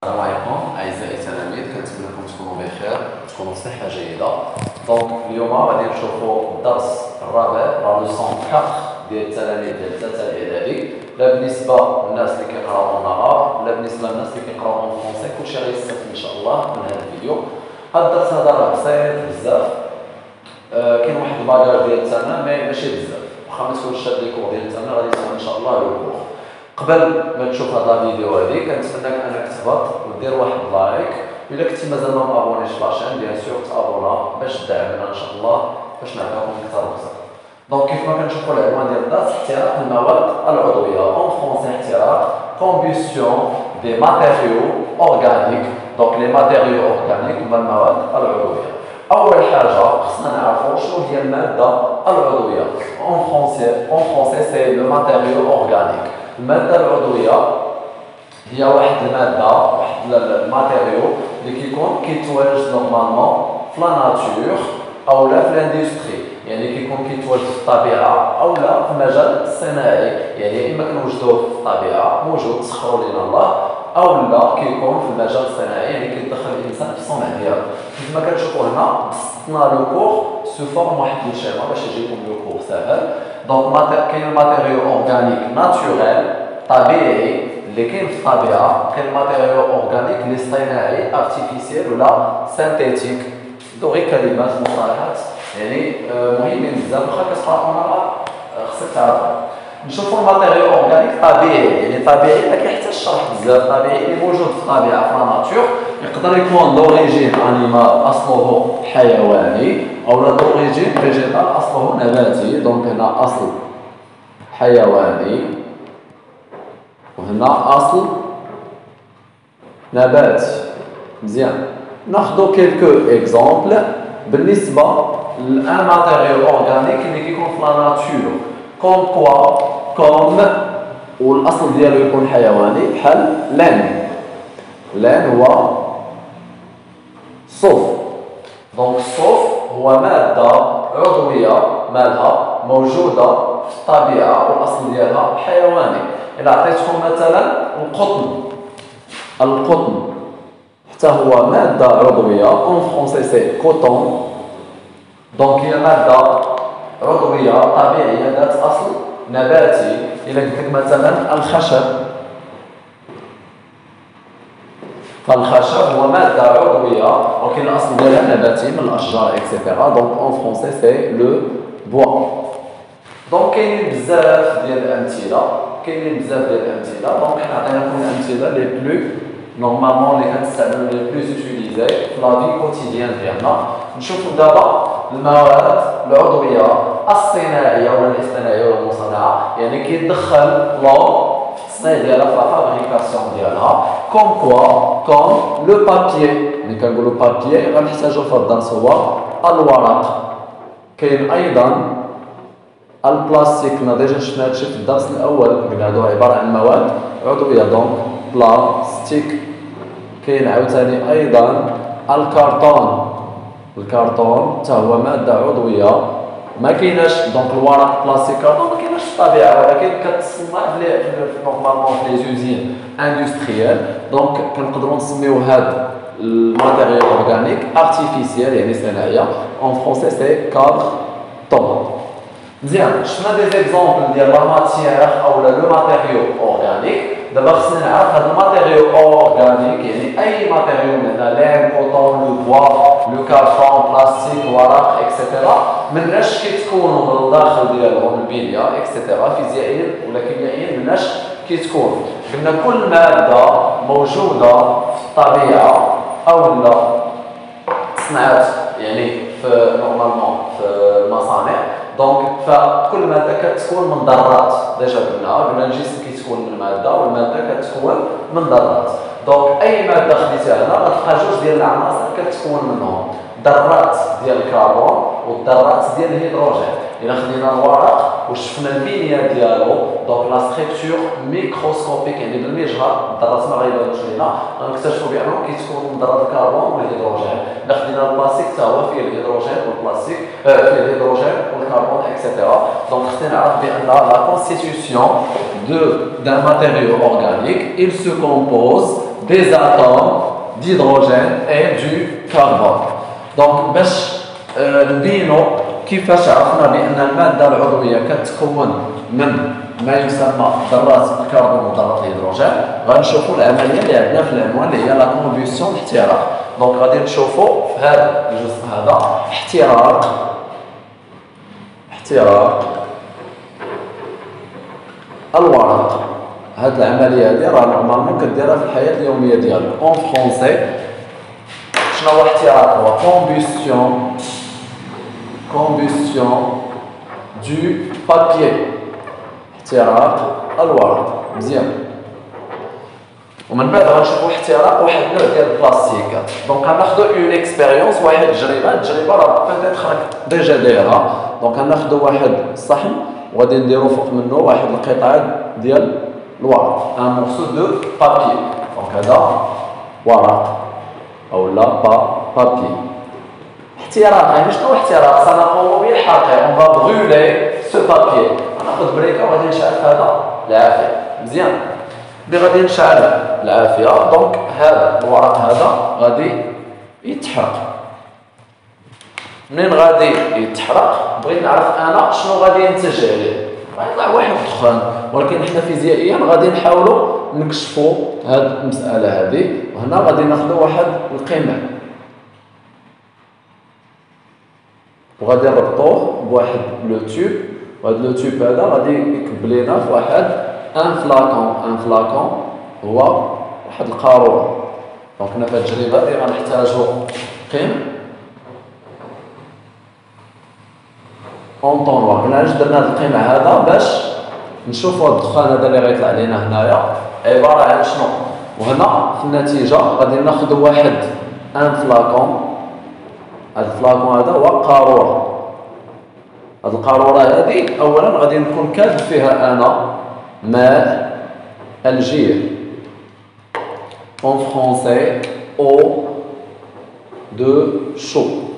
السلام عليكم اعزائي التلاميذ، كنتمنى لكم تكونوا بخير وتكونوا بصحه جيده. دونك اليوم غادي نشوفوا الدرس الرابع لا لوسون 4 ديال التلاميذ ديال الثالثه الاعدادي، لا بالنسبه للناس اللي كيقراو اون عرب لا بالنسبه للناس اللي كيقراو اون فرونسي، كلشي غيستافد ان شاء الله من هذا الفيديو. هذا الدرس هذا راه بسيط بزاف، كاين واحد الباكاج ديال الثمن ماشي بزاف، واخا ما تكونش شاد لي كور ديال الثمن غادي تكون ان شاء الله لو كور. قبل ما تشوف هذا الفيديو هذه كنتمنىك انك تهبط ودير واحد لايك، الا كنتي مازال ما مابونيش لاشين بيان سور تابونا باش تدعمنا ان شاء الله باش نعطيكم اكثر واكثر. دونك كيف ما كنشوفوا العنوان ديال الدرس احتراق المواد العضويه اون فرونسي، احتراق كومبوسيون دي ماتيريو اورغانيك. دونك لي ماتيريو اورغانيك هما المواد العضويه. اول حاجه خصنا نعرفوا شنو هي الماده العضويه. اون فرونسي سي لو ماتيريو اورغانيك. الماده العضويه هي واحد الماده، واحد الماتيريو اللي كيتواجد نورمالمون في لا ناتور او لا في لاندستري، يعني كيكون كيتواجد في الطبيعه او لا في المجال الصناعي، يعني اما كنوجدوه في الطبيعه موجود سخروا لنا الله، او لا كيكون في المجال الصناعي يعني كيدخل الانسان في الصنع ديالو. كيف ما كنشوفوا هنا بسطنا لو كور سو فورم واحد الشيما باش يجيكم لو كور ساهل. دونك كاين الماتيريو اورغانيك ناتوريل طبيعي اللي كاين في الطبيعه، كاين الماتيريو اورغانيك اللي صناعي ارتيفيسيال ولا سانتيتيك. دوغي كلمات مصطلحات يعني مهمين بزاف، واخا كتقرا انا خصك تعرفها. نشوفوا الماتيريو اورغانيك طبيعي، يعني طبيعي ما كيحتاجش شرح بزاف، طبيعي اللي موجود في الطبيعه في لا ناتور. يقدر يكون دوريجين انيمال اصله حيواني او لا دوريجين فيجيتال اصله نباتي. دونك هنا اصل حيواني وهنا اصل نباتي. مزيان، ناخذ كيلكو اكزومبل بالنسبه لان ماتيريو اورغانيك اللي كيكون في لا ناتور كوم كوا، كوم والاصل ديالو يكون حيواني بحال لان هو صوف. دونك الصوف هو ماده عضويه مالها موجوده في الطبيعه والاصل ديالها حيواني. الا عطيتكم مثلا القطن حتى هو ماده عضويه اون فرونسي سي كوتون. دونك هي ماده عضويه طبيعيه ذات اصل نباتي. الا قلت لك مثلا الخشب، فالخشب هو ماده عضويه ولكن الاصل ديالها نباتي من الاشجار اكسيتيرا. دونك اون فرونسي سي لو بوا. دونك كاينين بزاف ديال الامثله، دونك حنا عطيناكم الامثله لي بلو نورمالمون اللي كنستعملوا لي بلوز اوتيليزي في لا في كوتيديان ديالنا. نشوفوا دابا المواد العضويه الصناعيه ولا الاصطناعيه ولا المصنعه، يعني كيدخل لو في التصنيع ديالها في لا فابريكاسيون ديالها. كوم لو بابيي، ملي كنقولوا بابيي غنحتاجوا في الدرس هو الورق. كاين ايضا البلاستيك، كنا ديجا شفنا هادشي في الدرس الاول، قلنا هادو عباره عن مواد عضويه. دونك بلاستيك. كاين عاوتاني ايضا الكرتون حتى هو ماده عضويه ما كايناش. دونك الورق بلاستيك كرتون ما كايناش في الطبيعه ولكن كتصنع نورمالمون في لي زوزين اندستريال. دونك كنقدروا نسميو هاد الماتيريال اورغانيك ارتيفيسيال يعني صناعيه. اون فرونسي سي كارتون. مزيان، شفنا دي زيكزومبل ديال لا ماتيير او لو ماتيريو اورغانيك. دابا خصنا نعرف هاد الماتيريو اورغانيك يعني اي ماتيريو من هنا لين كوطون لو بوا لو كارطون بلاستيك ورق اكسيتيرا مناش كيتكونوا من الداخل ديالهم البنيه اكسيتيرا فيزيائيا ولا كيميائيا مناش كيتكونوا. قلنا كل ماده موجوده في الطبيعه او لا تصنعات يعني في نورمالمون في المصانع. دونك فكل ماده كتكون من ذرات. ديجا قلنا الجسم كيتكون من ماده والماده كتكون من ذرات. دونك اي ماده خديتها هنا غتلقى جوج ديال العناصر كتكون منهم، ذرات ديال الكربون والذرات ديال الهيدروجين. الا خدينا الورق وشفنا البنيه ديالو، دونك لا ستركتور ميكروسكوبيك يعني بالمجهر الذرات ما غيبانوش لينا، غنكتشفوا بانهم كيتكونوا من ذرات الكربون والهيدروجين. الا خدينا البلاستيك حتى هو فيه الهيدروجين والبلاستيك فيه الهيدروجين والكربون اكسيتيرا. دونك خصنا نعرف بان لا كونستيتيوسيون d'un matériau organique il se compose des atomes d'hydrogène et du carbone. Donc باش نبينوا كيفاش عرفنا بان الماده العضويه كتكون من ما يسمى ذرات الكربون وذرات الهيدروجين. غنشوفوا العمليه اللي عندنا في العنوان اللي هي لا كومبيوسيون الاحتراق. دونك غادي نشوفوا في هذا الجزء هذا احتراق الورق. هاد العمليه هادي راه نورمالمون كديرها في الحياه اليوميه ديالك. اون فرونسي شنو هو احتراق؟ هو combustion du papier. احتراق الورق. مزيان. ومن بعد غنشوفوا احتراق واحد النوع ديال البلاستيكات. دونك غناخذوا اون اكسبيريونس، واحد التجربه راه بيتيتر ديجا دايرها. دونك غناخذوا واحد الصحن وغادي نديروا فوق منه واحد القطعه ديال الورق، ان مورسو دو بابي. دونك هذا ورق او لا بابي. احتراق يعني شنو احتراق؟ سنقوم بالحرق، اون فا بغولي سو بابي. غناخذ بريكه وغادي نشعل هذا العافيه. مزيان. اللي غادي نشعل العافيه. دونك هذا الورق هذا غادي يتحرق. منين غادي يتحرق بغيت نعرف انا شنو غادي ينتج عليه. غيطلع واحد الدخان، ولكن حنا فيزيائيا غادي نحاولوا نكشفوا هذه المساله هذه. وهنا غادي ناخذوا واحد القمع وغادي نربطوه بواحد لو تيوب، وهذا لو تيوب هذا غادي يكب لينا في واحد ان فلاكون هو واحد القاروره. دونك هنا في هذه التجربه هذه غنحتاجوا قمع اونطونوار. قلنا علاش درنا هذا القمع هذا؟ باش نشوفوا الدخان هذا اللي غيطلع لنا هنايا عباره عن شنو. وهنا في النتيجه غادي ناخذوا واحد ان فلاكون. هذا الفلاكون هذا هو قاروره. هذه القاروره هذه اولا غادي نكون كاتب فيها انا ماء الجير، اون فرونسي او دو شو.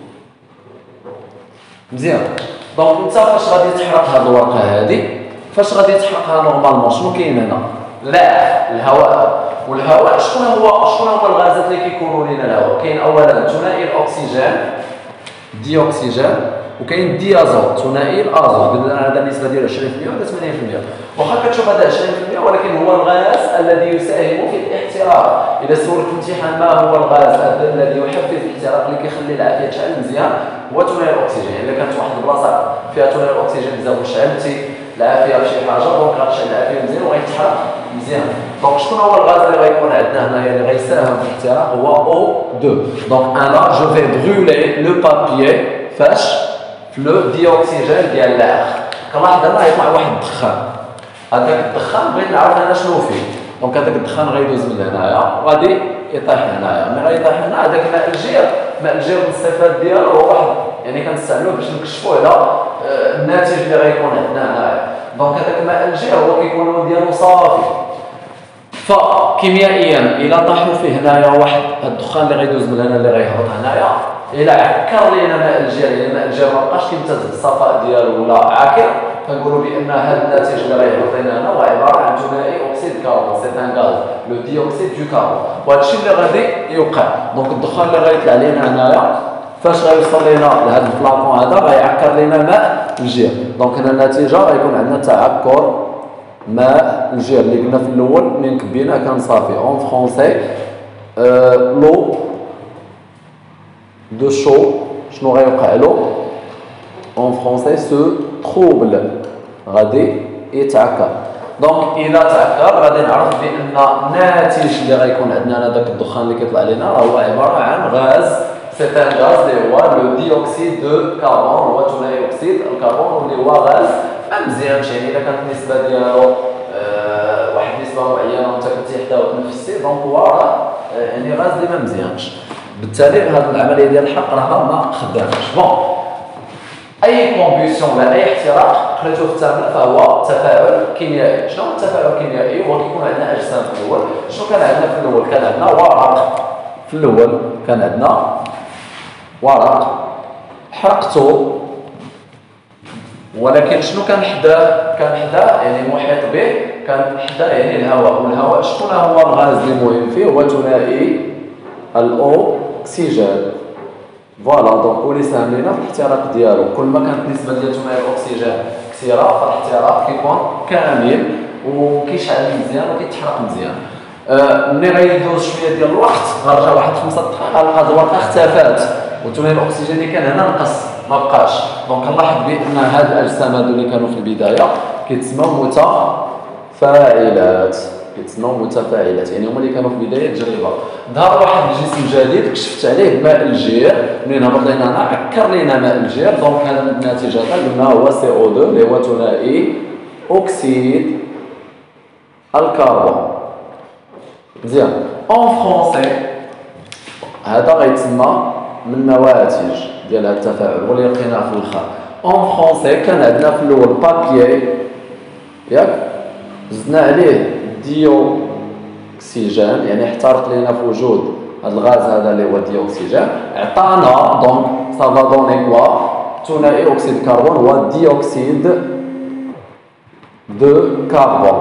مزيان. دونك انت فاش غادي تحرق هذه الورقه هذه، فاش غادي تحرقها نورمالمون شنو كاين هنا؟ لا، الهواء. والهواء شكون هما الغازات اللي كيكونوا لنا الهواء؟ كاين اولا ثنائي الاكسجين ديوكسيجين، وكاين الديازوت ثنائي الازوت. قلنا هذا النسبه ديال 20% ولا 80%. واخا كتشوف هذا 20% ولكن هو الغاز الذي يساهم في الاحتراق. اذا سولك في الامتحان ما هو الغاز الذي يحفز الاحتراق اللي كيخلي العافيه تشعل مزيان، هو ثنائي الاكسجين. الا كانت واحد البلاصه فيها ثنائي الاكسجين بزاف وشعلتي العافيه بشي حاجه، دونك غتشعل العافيه مزيان وغيتحرق مزيان. دونك شكون هو الغاز اللي غيكون عندنا هنايا اللي غيساهم في الاحتراق؟ هو O2. دونك انا جو في برولي لو بابيي فاش في لو ديوكسيجين ديال الاخر. كنلاحظ هنا غيطلع واحد الدخان. هذاك الدخان بغيت نعرف انا شنو فيه. دونك هذاك الدخان غيدوز من هنايا وغادي يطيح هنايا. ملي غيطيح هنا هذاك ماء الجير من الصفات ديالو هو واحد، يعني كنستعملوه باش نكشفوا على الناتج اللي غيكون عندنا هنايا. دونك هذاك ماء الجير هو كيكون اللون ديالو صافي. فكيميائيا الا طاحوا فيه هنايا واحد الدخان اللي غيدوز من هنا اللي غيهبط هنايا، الا عكر لينا ماء الجير، يعني ماء الجير ما بقاش كيمتاز بالصفاء ديالو ولا عاكر، كنقولوا بان هذا الناتج اللي غيهبط لنا هنا هو عباره عن ثنائي اكسيد الكربون. سي ان غاز لو ديوكسيد دو كربون. وهذا الشيء اللي غادي يوقع. دونك الدخان اللي غيطلع لينا هنايا فاش غيوصل لينا لهذا الفلاكون هذا غيعكر لينا ماء الجير. دونك هنا النتيجه غيكون عندنا تعكر ماء الجير اللي قلنا في الاول من كبينا كان صافي. اون فرونسي لو دو شو شنو غيوقع له؟ اون فرونسي سو تروبل، غادي يتعكر. دونك اذا تعكر غادي نعرف بان الناتج اللي غيكون عندنا هذاك الدخان اللي كيطلع لنا راه هو عباره عن غاز. سي ان غاز اللي هو لو ديوكسيد دو كربون، هو ثنائي اكسيد الكربون اللي هو غاز ما مزيانش. يعني اذا كانت النسبه ديالو واحد النسبه معينه وانت كنتي حداه وتنفسي، دونك هو راه يعني غاز اللي ما مزيانش. بالتالي هذه العمليه ديال الحرق راه ما خدامش. بون اي كومبيوسيون ولا اي احتراق قريتو في الثامنه فهو تفاعل كيميائي. شنو هو التفاعل الكيميائي؟ هو كيكون عندنا اجسام في الاول. شنو كان عندنا في الاول؟ كان عندنا ورق. في الاول كان عندنا ورق حرقته، ولكن شنو كان حداه؟ كان حداه يعني محيط به كان حدا يعني الهواء، والهواء شكون هو الغاز اللي مهم فيه؟ هو ثنائي الاكسجين. فوالا دونك ولي ساهم لينا في الاحتراق ديالو. كل ما كانت النسبه ديال ثنائي الاكسجين كثيره فالاحتراق كيكون كامل وكيشعل مزيان وكيتحرق مزيان. ملي غيدوز شويه ديال الوقت غنرجع واحد 5 دقائق غنلقى الورقه اختفات وثنائي الاكسجين اللي كان هنا نقص ما بقاش. دونك نلاحظ بان هاد الاجسام هادو اللي كانوا في البدايه كيتسموا متفاعلات، يعني هما اللي كانوا في بدايه التجربه. ظهر واحد الجسم جديد كشفت عليه ماء الجير، منين هبط لينا هنا عكر لينا ماء الجير. دونك هذا الناتج هذا قلنا هو CO2 اللي هو ثنائي اكسيد الكربون. مزيان. اون فرونسي هذا غيتسمى من نواتج ديال هذا التفاعل واللي لقيناه في الاخر. اون فرونسي كان عندنا في الاول بابيي ياك زدنا عليه ديوكسيجين يعني احترق لينا في وجود هذا الغاز هذا اللي هو الديوكسيجين، عطانا دونك سافا دوني كوا ثنائي اكسيد الكربون هو ديوكسيد دو كربون.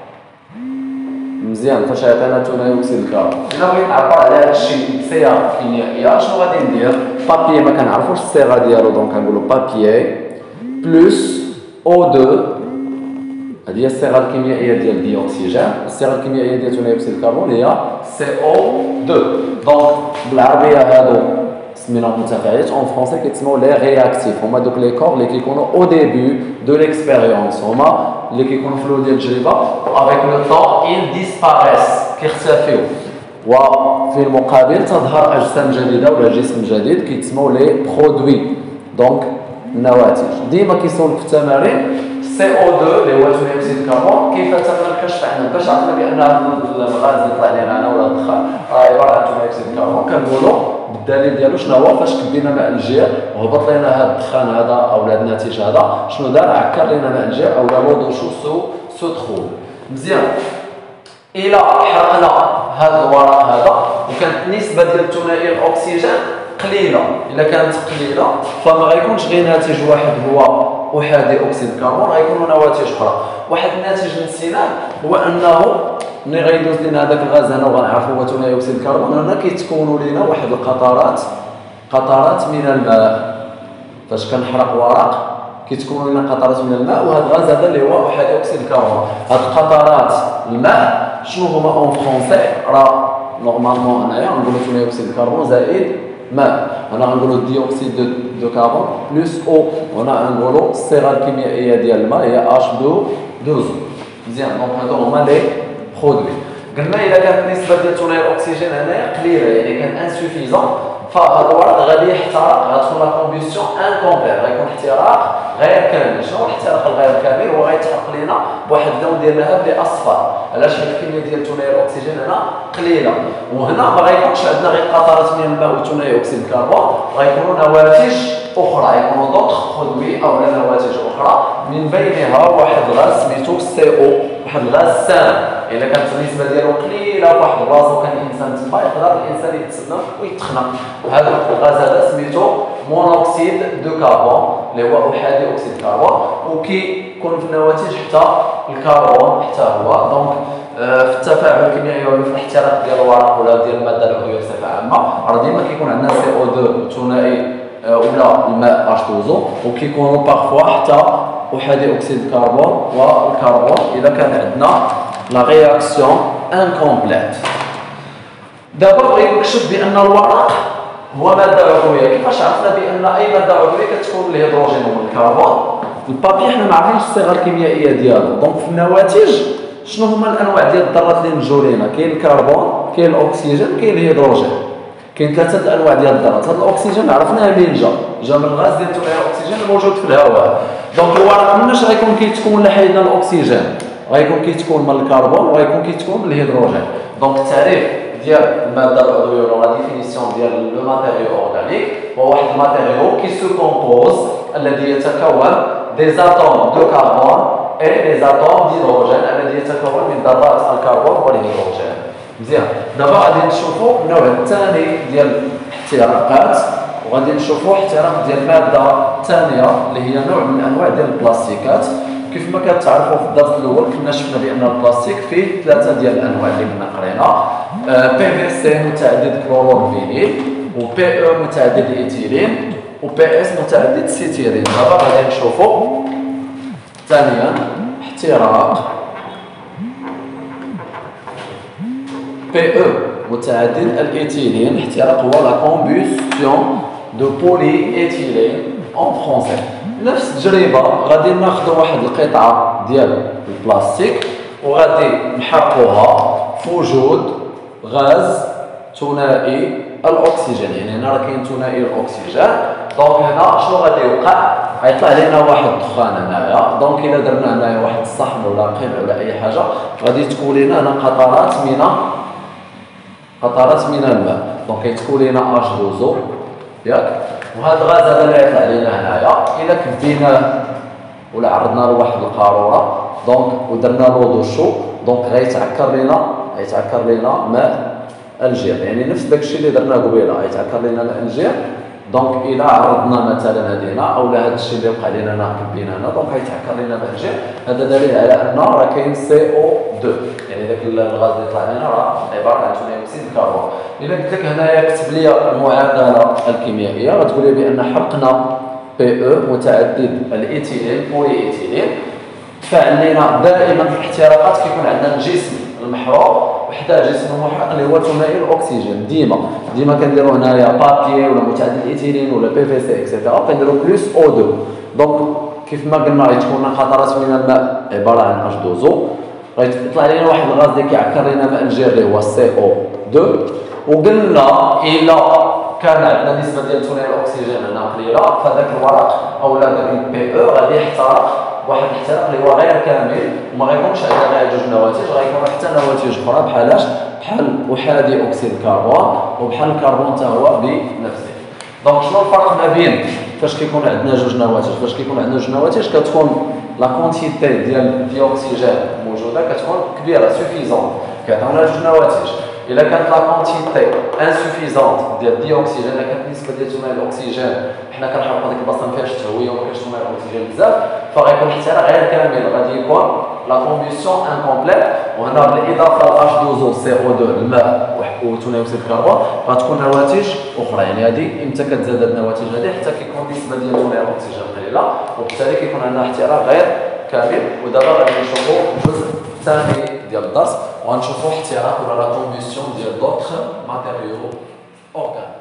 مزيان. فاش عطانا ثنائي اكسيد الكربون الا بغيت نعبر على هذا الشيء بصيغه كيميائيه شنو غادي ندير؟ بابيي ما كنعرفوش الصيغه ديالو دونك كنقولوا بابيي بلس O2 هذه هي الصيغه الكيميائيه ديال الديوكسيجين. الصيغه الكيميائيه ديال ثنائي اكسيد الكربون هي CO2. دونك بالعربيه هادو سميناهم متفاعلات، اون فرونسي كيتسموا لي رياكتيف. هما دوك لي كور اللي كيكونوا او ديبي دو ليكسبيريونس، هما اللي كيكونوا في الاول ديال التجربه افيك لو طون ils disparaissent كيختفيو، وفي المقابل تظهر اجسام جديده ولا جسم جديد كيتسموا لي برودوي. دونك النواتج ديما كيسولك في التمارين CO2 اللي هو ثنائي اكسيد الكربون كيف تم الكشف عنه باش عرفنا بان الغاز اللي طلع لنا ولا الدخان عباره عن ثنائي اكسيد الكربون. كنقولوا بالدليل ديالو شنو هو؟ فاش كبينا ماء الجير وهبط لنا هذا الدخان هذا او هذا الناتج هذا شنو دار؟ عكر لنا ماء الجير او لو شو سو دخول. مزيان. الى حرقنا هذا الورق هذا وكانت النسبه ديال ثنائي الاكسجين قليله، الا كانت قليله فما غيكونش غير ناتج واحد هو احادي اكسيد الكربون، غيكونوا نواتج اخرى. واحد الناتج نسيناه هو انه ملي غيدوز لنا هذاك الغاز هنا وغنعرفوا هو ثنائي اكسيد الكربون هنا كيتكونوا لنا واحد قطرات من الماء. فاش كنحرق ورق كيتكونوا لنا قطرات من الماء وهذا الغاز هذا اللي هو احادي اكسيد الكربون. هاد قطرات الماء شنو هما اون فرونسي؟ راه نورمالمون انايا نقولوا ثنائي اكسيد الكربون زائد ماء، هنا غنقولوا ديوكسيد دو كربون بلس او، هنا غنقولوا الصيغه الكيميائيه ديال الماء هي H2O. مزيان. دونك هادو هما لي برودوي. قلنا الا كانت النسبه ديال ثنائي الاكسجين هنايا قليله يعني كان انسوفيزون فهذا الورق غادي يحترق، غتكون لا كومبيسيون انكومبليت، غيكون احتراق غير كامل. شنو هو الاحتراق الغير كامل؟ هو غيتحرق لنا بواحد اللون ديال الذهب اللي اصفر. علاش؟ حيت الكميه ديال ثنائي الاكسجين هنا قليله، وهنا ما غيكونش عندنا غير قطرات من الماء وثنائي اكسيد الكربون، غيكونوا نواتج اخرى، يكونوا دوطخ برودوي او نواتج اخرى من بينها واحد الغاز سميتو CO، واحد الغاز سام. الا كانت النسبه ديالو قليله فواحد البلاصه وكان الانسان تما يقدر الانسان يتسنى ويتخنق. هذا الغاز هذا سميتو مونوكسيد دو كربون اللي هو احادي اكسيد الكربون، وكيكون في النواتج حتى الكربون حتى هو. دونك في التفاعل الكيميائي ولا في الاحتراق ديال الورق ولا ديال الماده العضويه بصفه عامه راه ديما كيكون عندنا CO2 ثنائي ولا الماء H2O، وكيكونوا بارفوا حتى احادي اكسيد الكربون والكربون اذا كان عندنا لا رياكسيون انكومبليت. دابا بغا يكشف بان الورق هو ماده عضويه. كيفاش عرفنا بان اي ماده عضويه كتكون الهيدروجين والكربون؟ البابي حنا ما عارفينش الصيغه الكيميائيه ديالو. دونك في النواتج شنو هما الانواع ديال الذرات اللي نجوا لينا؟ كاين الكربون، كاين الاكسجين، كاين الهيدروجين. كاين ثلاثه انواع ديال الذرات. هذا الاكسجين عرفناه منين جا من الغاز ديال ثنائي الاكسجين الموجود في الهواء. دونك الورق مناش غيكون كيتكون الا حيدنا الاكسجين، غيكون كيتكون من الكربون وغيكون كيتكون من الهيدروجين. دونك التعريف ديال الماده العضويه ولا لا ديفينيسيون ديال لو ماتيريو اورغانيك هو واحد الماتيريو كي سو كومبوز الذي يتكون دي اتوم دو كربون اي دي اتوم ديدروجين الذي يتكون من ذرات الكربون والهيدروجين. مزيان. دابا غادي نشوفوا النوع الثاني ديال الاحتراقات، وغادي نشوفوا احتراق ديال الماده الثانيه اللي هي نوع من انواع ديال البلاستيكات. كيف ما كتعرفوا في الدرس الاول كنا شفنا بان البلاستيك فيه 3 ديال الانواع اللي كنا قرينا. بي في سي متعدد كلورور فينيل، و بي او متعدد الايثيلين، و بي اس متعدد السيتيرين. دابا غادي نشوفوا ثانيا احتراق بي او متعدد الايثيلين. احتراق هو لا كومبوستيون دو بولي ايثيلين اون فرونسي. نفس التجربه غادي ناخذ واحد القطعه ديال البلاستيك وغادي نحرقوها في وجود غاز ثنائي الاكسجين. يعني هنا راه كاين ثنائي الاكسجين. دونك هنا شنو غادي يوقع؟ غيطلع لنا واحد الدخان هنايا. دونك الا درنا هنايا واحد الصحن ولا قمع ولا اي حاجه غادي تكون لنا هنا قطرات من الماء. دونك كيتكون لنا اش دوزو ياك. وهذا الغاز هذا اللي يطلع لنا هنايا الا كبيناه ولا عرضنا له واحد القاروره دونك ودرنا له دوشو دونك غيتعكر لنا ماء الجير. يعني نفس داكشي اللي درنا قبيله غيتعكر لنا ماء الجير. دونك الا عرضنا مثلا هذه او هذا الشيء اللي وقع لنا هنا كبينا هنا دونك غيتعكر لنا ماء الجير. هذا دليل على ان راه كاين سي او 2. يعني داك الغاز اللي طلع لنا راه عباره عن ثاني اكسيد الكربون. الا قلت لك هنايا كتب لي المعادله الكيميائيه غتقول لي بان حرقنا بي او متعدد الايثيلين بولي ايثيلين تفاعل لنا دائما في الاحتراقات كيكون عندنا الجسم المحروق وحده الجسم المحرق اللي هو ثنائي الاكسجين. ديما كنديروا هنايا بابي ولا متعدد الايثيلين ولا بي في سي اكسيتيرا كنديروا بلس او 2. دونك كيف ما قلنا غتكون قطرات من الماء عباره عن اش دوزو غيطلع لنا واحد الغاز اللي كيعكر لنا ماء الجير اللي هو سي او 2. وقلنا الا كان عندنا نسبه ديال ثنائي الاكسجين هنا قليله فذاك الورق او ذاك البي او غادي يحترق واحد الاحتراق اللي هو غير كامل وما غيكونش عندنا غير جوج نواتج غيكون حتى نواتج اخرى بحال احادي اكسيد الكربون وبحال الكربون حتى هو بنفسه. دونك شنو الفرق ما بين فاش كيكون عندنا جوج نواتج؟ فاش كيكون عندنا جوج نواتج كتكون لا كونتيتي ديال الديوكسيجين موجوده كتكون كبيره سوفيزون كيعطيونا جوج نواتج. الا كانت لا كونتيتي انسوفيزونت ديال الديوكسيجين الا كانت النسبه ديال ثنائي الاكسجين حنا كنحرقوا ديك البلاصه ما فيهاش التهويه وما كاينش ثنائي الاكسجين بزاف فغيكون الاحتراق غير كامل غادي يكون لا كومبوسيون انكومبليت. وهنا بالاضافه لاش دوزو سي او 2 الماء وثنائي اكسيد الكربون غتكون نواتج اخرى. يعني هذه امتى كتزاد النواتج هذه حتى كيكون النسبه ديال ثنائي الاكسجين قليله وبالتالي كيكون عندنا احتراق غير كامل. ودابا غادي نشوفوا الجزء الثاني ديال الدرس وغنشوفوا احتراق ولا لا كومبوسيون ديال دوطخ ماتيريو اورغانيك.